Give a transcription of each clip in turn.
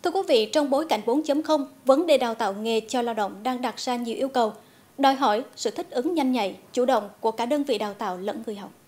Thưa quý vị, trong bối cảnh 4.0, vấn đề đào tạo nghề cho lao động đang đặt ra nhiều yêu cầu, đòi hỏi sự thích ứng nhanh nhạy, chủ động của cả đơn vị đào tạo lẫn người học.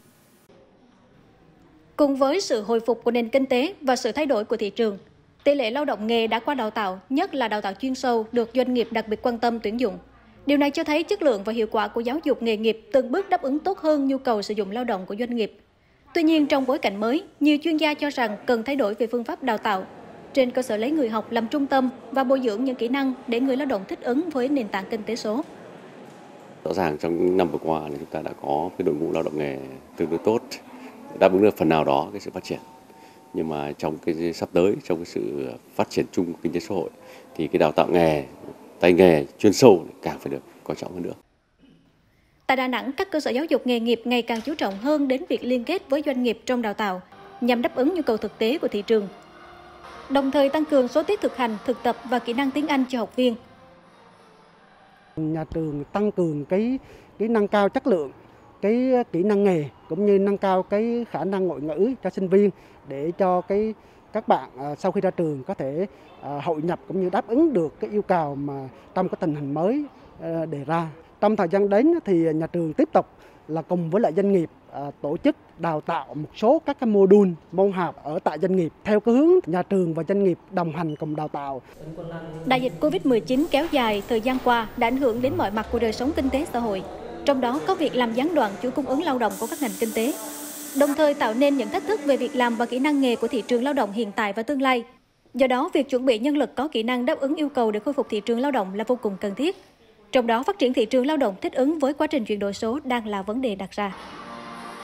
Cùng với sự hồi phục của nền kinh tế và sự thay đổi của thị trường, tỷ lệ lao động nghề đã qua đào tạo, nhất là đào tạo chuyên sâu, được doanh nghiệp đặc biệt quan tâm tuyển dụng. Điều này cho thấy chất lượng và hiệu quả của giáo dục nghề nghiệp từng bước đáp ứng tốt hơn nhu cầu sử dụng lao động của doanh nghiệp. Tuy nhiên, trong bối cảnh mới, nhiều chuyên gia cho rằng cần thay đổi về phương pháp đào tạo, trên cơ sở lấy người học làm trung tâm và bồi dưỡng những kỹ năng để người lao động thích ứng với nền tảng kinh tế số. Rõ ràng trong những năm vừa qua là chúng ta đã có cái đội ngũ lao động nghề tương đối tốt, đáp ứng được phần nào đó cái sự phát triển. Nhưng mà trong cái sắp tới, trong cái sự phát triển chung của kinh tế xã hội thì cái đào tạo nghề, tay nghề chuyên sâu càng phải được coi trọng hơn nữa. Tại Đà Nẵng, các cơ sở giáo dục nghề nghiệp ngày càng chú trọng hơn đến việc liên kết với doanh nghiệp trong đào tạo nhằm đáp ứng nhu cầu thực tế của thị trường, đồng thời tăng cường số tiết thực hành, thực tập và kỹ năng tiếng Anh cho học viên. Nhà trường tăng cường cái nâng cao chất lượng, cái kỹ năng nghề cũng như nâng cao cái khả năng ngoại ngữ cho sinh viên để cho các bạn sau khi ra trường có thể hội nhập cũng như đáp ứng được cái yêu cầu mà trong cái tình hình mới đề ra. Trong thời gian đến thì nhà trường tiếp tục là cùng với lại doanh nghiệp tổ chức đào tạo một số các cái môn học ở tại doanh nghiệp theo cái hướng nhà trường và doanh nghiệp đồng hành cùng đào tạo. Đại dịch Covid-19 kéo dài thời gian qua đã ảnh hưởng đến mọi mặt của đời sống kinh tế xã hội, trong đó có việc làm gián đoạn chuỗi cung ứng lao động của các ngành kinh tế, đồng thời tạo nên những thách thức về việc làm và kỹ năng nghề của thị trường lao động hiện tại và tương lai. Do đó, việc chuẩn bị nhân lực có kỹ năng đáp ứng yêu cầu để khôi phục thị trường lao động là vô cùng cần thiết. Trong đó, phát triển thị trường lao động thích ứng với quá trình chuyển đổi số đang là vấn đề đặt ra.